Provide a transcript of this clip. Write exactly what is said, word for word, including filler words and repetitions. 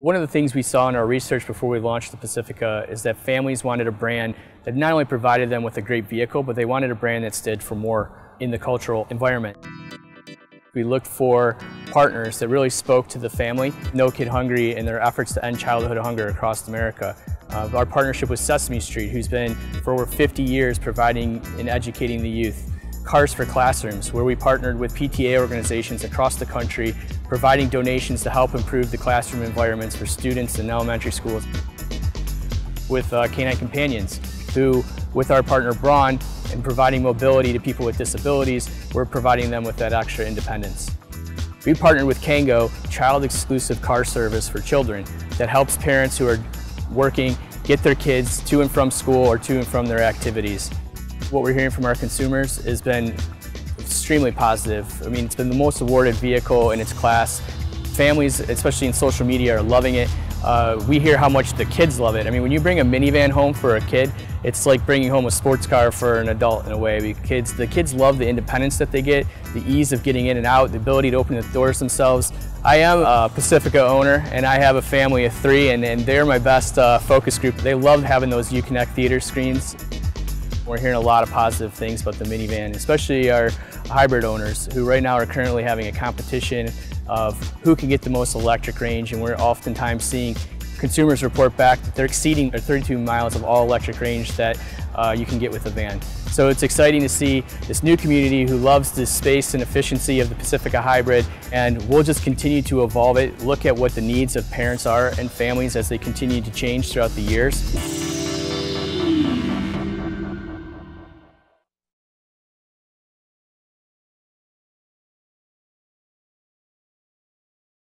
One of the things we saw in our research before we launched the Pacifica is that families wanted a brand that not only provided them with a great vehicle, but they wanted a brand that stood for more in the cultural environment. We looked for partners that really spoke to the family, No Kid Hungry, in their efforts to end childhood hunger across America. Uh, our partnership with Sesame Street, who's been for over fifty years providing and educating the youth. Cars for Classrooms, where we partnered with P T A organizations across the country, providing donations to help improve the classroom environments for students in elementary schools. With uh, Canine Companions, who, with our partner Braun, and providing mobility to people with disabilities, we're providing them with that extra independence. We partnered with Kango, child-exclusive car service for children that helps parents who are working get their kids to and from school or to and from their activities. What we're hearing from our consumers has been extremely positive. I mean, it's been the most awarded vehicle in its class. Families, especially in social media, are loving it. Uh, we hear how much the kids love it. I mean, when you bring a minivan home for a kid, it's like bringing home a sports car for an adult in a way. Kids, the kids love the independence that they get, the ease of getting in and out, the ability to open the doors themselves. I am a Pacifica owner, and I have a family of three, and, and they're my best uh, focus group. They love having those Uconnect theater screens. We're hearing a lot of positive things about the minivan, especially our hybrid owners, who right now are currently having a competition of who can get the most electric range, and we're oftentimes seeing consumers report back that they're exceeding their thirty-two miles of all electric range that uh, you can get with a van. So it's exciting to see this new community who loves the space and efficiency of the Pacifica Hybrid, and we'll just continue to evolve it, look at what the needs of parents are and families as they continue to change throughout the years.